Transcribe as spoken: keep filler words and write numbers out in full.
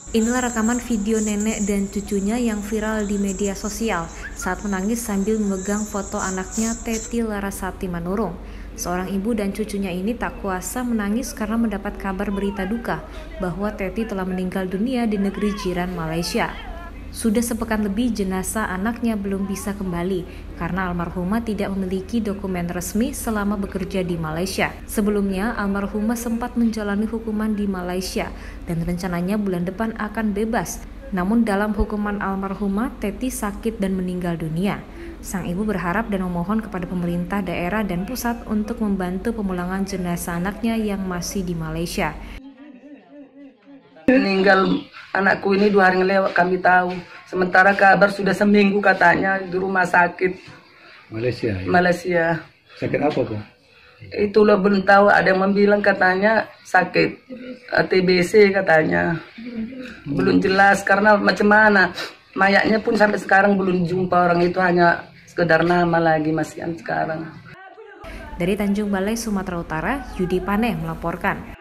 Inilah rekaman video nenek dan cucunya yang viral di media sosial saat menangis sambil memegang foto anaknya Teti Larasati Manurung. Seorang ibu dan cucunya ini tak kuasa menangis karena mendapat kabar berita duka bahwa Teti telah meninggal dunia di negeri jiran Malaysia. Sudah sepekan lebih jenazah anaknya belum bisa kembali karena almarhumah tidak memiliki dokumen resmi selama bekerja di Malaysia. Sebelumnya, almarhumah sempat menjalani hukuman di Malaysia dan rencananya bulan depan akan bebas. Namun dalam hukuman almarhumah, Teti sakit dan meninggal dunia. Sang ibu berharap dan memohon kepada pemerintah daerah dan pusat untuk membantu pemulangan jenazah anaknya yang masih di Malaysia. Meninggal anakku ini dua hari lewat kami tahu. Sementara kabar sudah seminggu katanya di rumah sakit Malaysia. Ya? Malaysia. Sakit apa kok? Itulah belum tahu. Ada yang bilang katanya sakit T B C katanya. Belum jelas karena macam mana. Mayatnya pun sampai sekarang belum jumpa, orang itu hanya sekedar nama lagi masih sekarang. Dari Tanjung Balai, Sumatera Utara, Yudi Paneh melaporkan.